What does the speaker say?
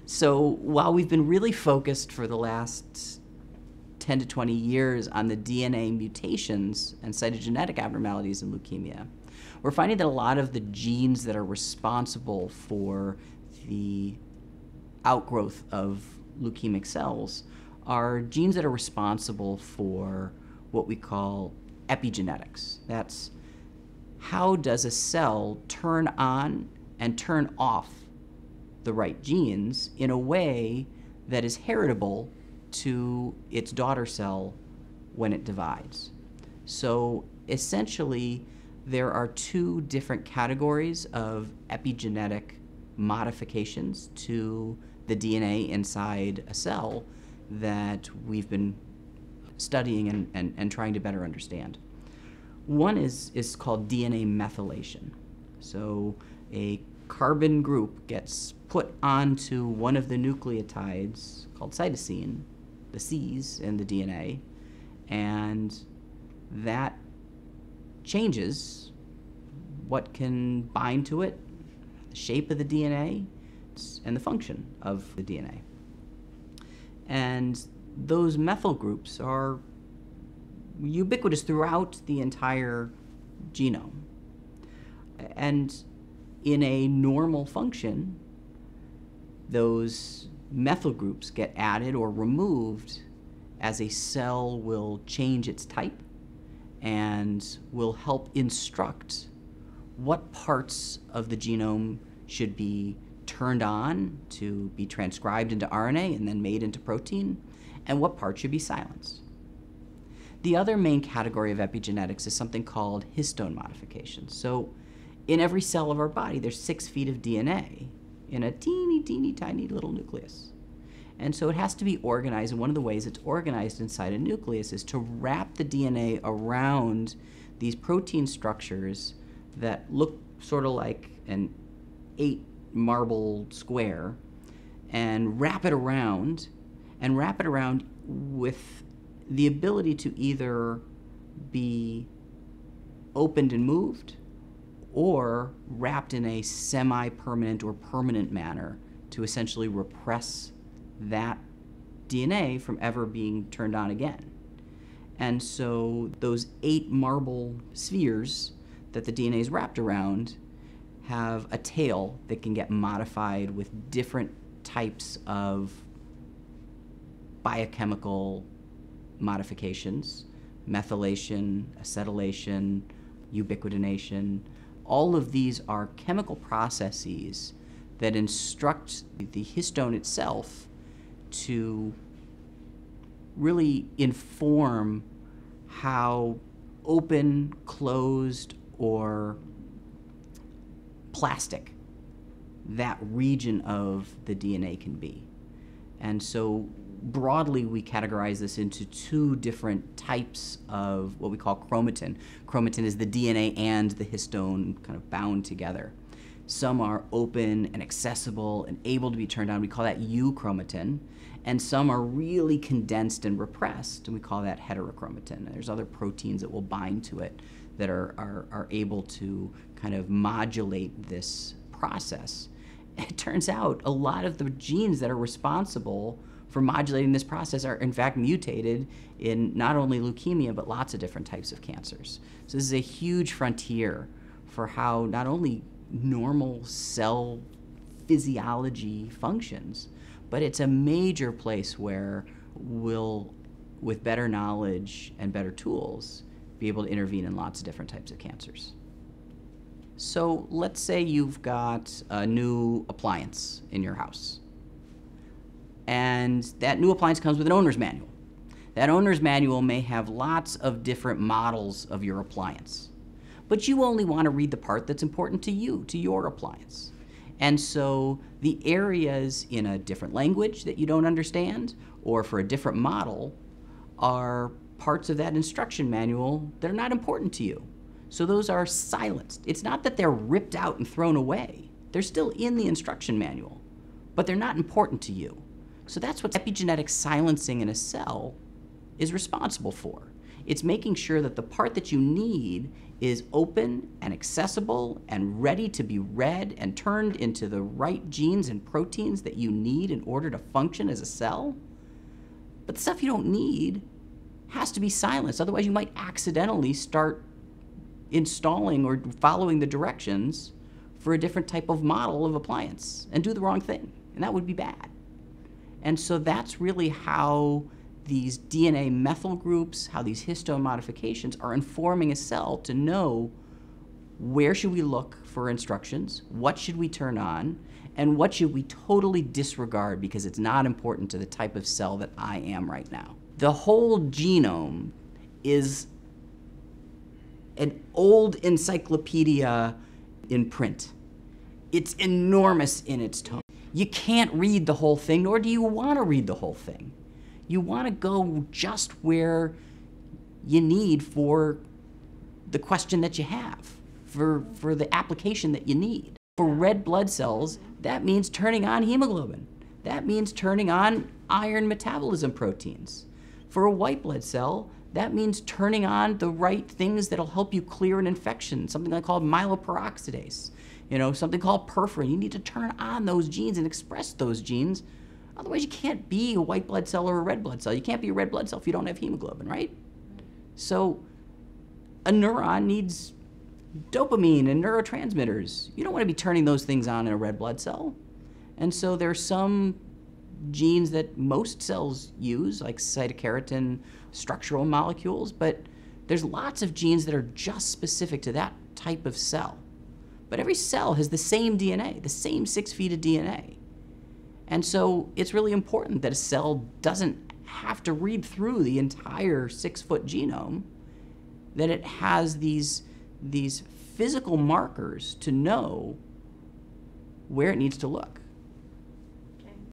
So while we've been really focused for the last 10 to 20 years on the DNA mutations and cytogenetic abnormalities in leukemia, we're finding that a lot of the genes that are responsible for the outgrowth of leukemic cells are genes that are responsible for what we call epigenetics. That's how does a cell turn on and turn off the right genes in a way that is heritable to its daughter cell when it divides. So essentially, there are two different categories of epigenetic modifications to the DNA inside a cell that we've been studying and trying to better understand. One is called DNA methylation. So a carbon group gets put onto one of the nucleotides called cytosine, the C's in the DNA, and that changes what can bind to it, the shape of the DNA, and the function of the DNA. And those methyl groups are ubiquitous throughout the entire genome. And in a normal function, those methyl groups get added or removed as a cell will change its type and will help instruct what parts of the genome should be turned on to be transcribed into RNA and then made into protein, and what parts should be silenced. The other main category of epigenetics is something called histone modification. So in every cell of our body, there's 6 feet of DNA in a teeny, teeny, tiny little nucleus. And so it has to be organized, and one of the ways it's organized inside a nucleus is to wrap the DNA around these protein structures that look sort of like an 8 marble square, and wrap it around with the ability to either be opened and moved or wrapped in a semi-permanent or permanent manner to essentially repress that DNA from ever being turned on again. And so those 8 marble spheres that the DNA is wrapped around have a tail that can get modified with different types of biochemical modifications, methylation, acetylation, ubiquitination. All of these are chemical processes that instruct the histone itself to really inform how open, closed, or plastic that region of the DNA can be. And so broadly, we categorize this into 2 different types of what we call chromatin. Chromatin is the DNA and the histone kind of bound together. Some are open and accessible and able to be turned on. We call that euchromatin. And some are really condensed and repressed, and we call that heterochromatin. There's other proteins that will bind to it that are able to kind of modulate this process. It turns out a lot of the genes that are responsible for modulating this process are in fact mutated in not only leukemia, but lots of different types of cancers. So this is a huge frontier for how not only normal cell physiology functions, but it's a major place where we'll, with better knowledge and better tools, be able to intervene in lots of different types of cancers. So let's say you've got a new appliance in your house, and that new appliance comes with an owner's manual. That owner's manual may have lots of different models of your appliance, but you only want to read the part that's important to you, to your appliance. And so the areas in a different language that you don't understand, or for a different model, are parts of that instruction manual that are not important to you. So those are silenced. It's not that they're ripped out and thrown away. They're still in the instruction manual, but they're not important to you. So that's what epigenetic silencing in a cell is responsible for. It's making sure that the part that you need is open and accessible and ready to be read and turned into the right genes and proteins that you need in order to function as a cell. But the stuff you don't need has to be silenced. Otherwise, you might accidentally start installing or following the directions for a different type of model of appliance and do the wrong thing. And that would be bad. And so that's really how these DNA methyl groups, how these histone modifications are informing a cell to know where should we look for instructions, what should we turn on, and what should we totally disregard because it's not important to the type of cell that I am right now. The whole genome is an old encyclopedia in print. It's enormous in its tome. You can't read the whole thing, nor do you want to read the whole thing. You want to go just where you need for the question that you have, for the application that you need. For red blood cells, that means turning on hemoglobin. That means turning on iron metabolism proteins. For a white blood cell, that means turning on the right things that'll help you clear an infection, something called myeloperoxidase, something called perforin. You need to turn on those genes and express those genes. Otherwise, you can't be a white blood cell or a red blood cell. You can't be a red blood cell if you don't have hemoglobin, right? So a neuron needs dopamine and neurotransmitters. You don't want to be turning those things on in a red blood cell. And so there are some genes that most cells use, like cytokeratin structural molecules, but there's lots of genes that are just specific to that type of cell. But every cell has the same DNA, the same 6 feet of DNA. And so it's really important that a cell doesn't have to read through the entire 6-foot genome, that it has these physical markers to know where it needs to look.